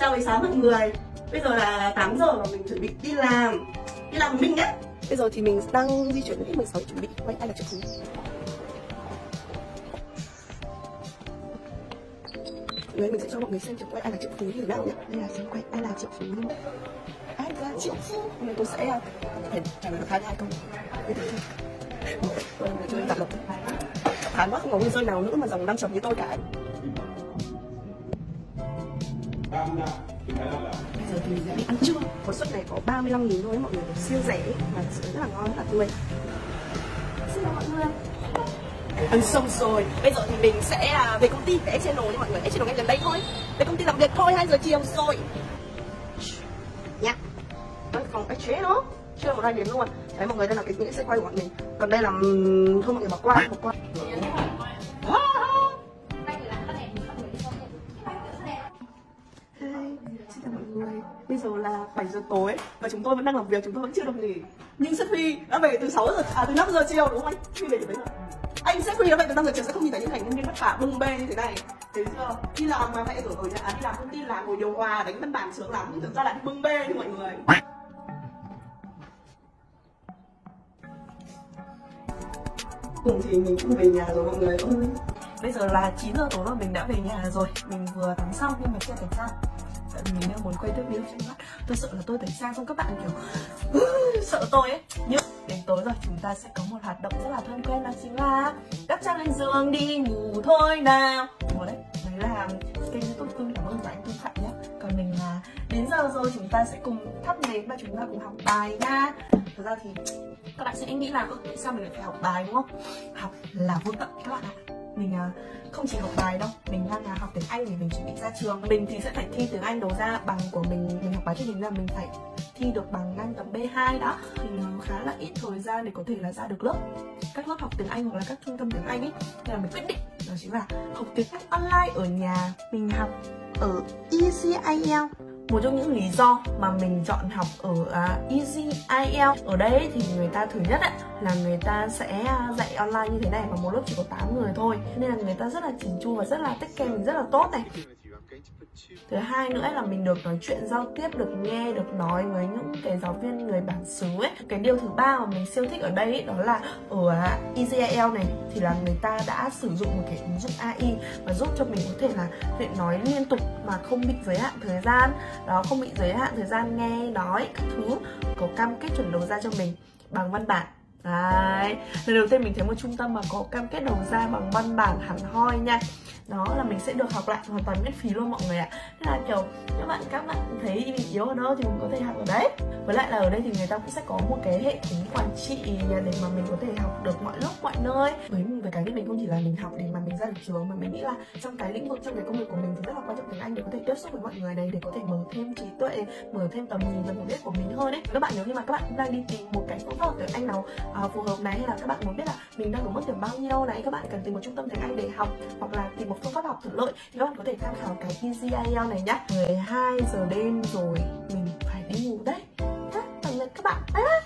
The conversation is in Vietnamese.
Chào buổi sáng mọi người. Bây giờ là 8 giờ và mình chuẩn bị đi làm với mình nhé. Bây giờ thì mình đang di chuyển đến X16 để chuẩn bị quay Ai Là Triệu Phú. Mình sẽ cho mọi người xem kiểu quay Ai Là Triệu Phú như thế nào nhé. Đây là xem quay Ai Là Triệu Phú luôn. Ai là Triệu Phú. Hôm nay tôi sẽ phải trả lời được 2 câu. Tôi là chơi tạm lập. Hàn quá, không có người rơi nào nữa mà dòng đang chấm như tôi cả. Bây giờ thì mình sẽ đi ăn trưa. Một suất này có 35.000 thôi mọi người, siêu rẻ mà rất là ngon, rất là tươi. Xin chào mọi người. Ăn xong rồi. Bây giờ thì mình sẽ về công ty để Channel nha mọi người. Channel ngay gần đây thôi. Về công ty làm việc thôi, 2 giờ chiều rồi. Nha. Văn phòng chế đó. Chưa một ai đến luôn. Đấy mọi người, đây là cái những sẽ quay của bọn mình. Còn đây là thôi mọi người bỏ qua. Xin chào mọi người. Bây giờ là 7 giờ tối và chúng tôi vẫn đang làm việc, chúng tôi vẫn chưa được nghỉ. Nhưng Sếp Huy đã về từ 6 giờ, từ 5 giờ chiều đúng không anh? Huy về từ mấy giờ? Anh Sếp Huy đã về từ 5 giờ chiều sẽ không nhìn thấy những cảnh nhân viên vất vả bưng bê như thế này. Thấy chưa? Đi làm mà phải ở nhà, đi làm công ty làm ngồi điều hòa đánh văn bản sướng lắm, nhưng thực ra là bưng bê như mọi người. Cùng thì mình cũng về nhà rồi mọi người ơi. Bây giờ là 9 giờ tối rồi, mình đã về nhà rồi. Mình vừa tắm xong nhưng mà chưa tẩy trang. Tại vì mình đang muốn quay tiếp video cho mắt. Tôi sợ là tôi tẩy trang xong các bạn kiểu sợ tôi ấy. Nhưng đến tối rồi chúng ta sẽ có một hoạt động rất là thân quen, đó chính là đắp chăn lên giường đi ngủ thôi nào. Đúng đấy, đấy là kênh YouTube Cưng Cảm Ơn của anh Tư Phạm nhé. Còn mình là đến giờ rồi chúng ta sẽ cùng thắp nến và chúng ta cùng học bài nha. Thực ra thì các bạn sẽ nghĩ là tại sao mình lại phải học bài đúng không? Học là vô tận các bạn ạ. Mình không chỉ học bài đâu, mình đang học tiếng Anh để mình chuẩn bị ra trường. Mình thì sẽ phải thi tiếng Anh đầu ra bằng của mình học bài cho mình là mình phải thi được bằng ngang tầm B2 đó. Thì nó khá là ít thời gian để có thể là ra được lớp, các lớp học tiếng Anh hoặc là các trung tâm tiếng Anh ấy. Nên là mình quyết định đó chính là học tiếng Anh online ở nhà. Mình học ở Easy IELTS. Một trong những lý do mà mình chọn học ở Easy IELTS ở đây thì người ta thứ nhất là người ta sẽ dạy online như thế này và một lớp chỉ có 8 người thôi, nên là người ta rất là chỉn chu và rất là take care mình rất là tốt này. Thứ hai nữa là mình được nói chuyện giao tiếp, được nghe, được nói với những cái giáo viên người bản xứ ấy. Cái điều thứ ba mà mình siêu thích ở đây ấy, đó là ở Easy IELTS này thì là người ta đã sử dụng một cái ứng dụng AI và giúp cho mình có thể là luyện nói liên tục mà không bị giới hạn thời gian. Đó, không bị giới hạn thời gian nghe, nói, các thứ. Có cam kết chuẩn đầu ra cho mình bằng văn bản. Đấy, lần đầu tiên mình thấy một trung tâm mà có cam kết đầu ra bằng văn bản hẳn hoi nha. Đó là mình sẽ được học lại hoàn toàn miễn phí luôn mọi người ạ. Nên là kiểu các bạn thấy mình yếu ở đâu thì mình có thể học ở đấy. Với lại là ở đây thì người ta cũng sẽ có một cái hệ thống quản trị để mà mình có thể học được mọi lúc mọi nơi. Với cái mình không chỉ là mình học để mà mình ra được trường, mà mình nghĩ là trong cái lĩnh vực, trong cái công việc của mình thì rất là quan trọng tiếng Anh để có thể tiếp xúc với mọi người này, để có thể mở thêm trí tuệ, mở thêm tầm nhìn và hiểu biết của mình hơn ấy. Các bạn nếu như mà các bạn cũng đang đi tìm một cái phương pháp tiếng Anh nào phù hợp này, hay là các bạn muốn biết là mình đang có mức điểm bao nhiêu này, các bạn cần tìm một trung tâm tiếng Anh để học hoặc là tìm một phương pháp học thuận lợi thì các bạn có thể tham khảo cái Easy IELTS này nhá. 12 giờ đêm rồi, mình phải đi ngủ đây. Tạm biệt các bạn.